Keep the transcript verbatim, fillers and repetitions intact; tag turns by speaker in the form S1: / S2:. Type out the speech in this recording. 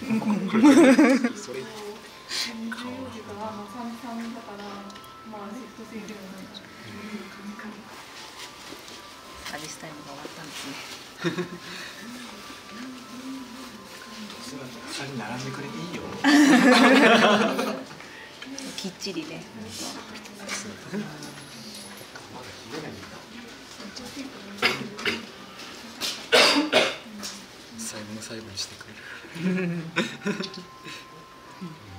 S1: それ
S2: サービスタイムが終わったんですね。
S1: 下に並んでくれていいよ。
S2: きっちりね。
S1: 最後の最後にしてくれる。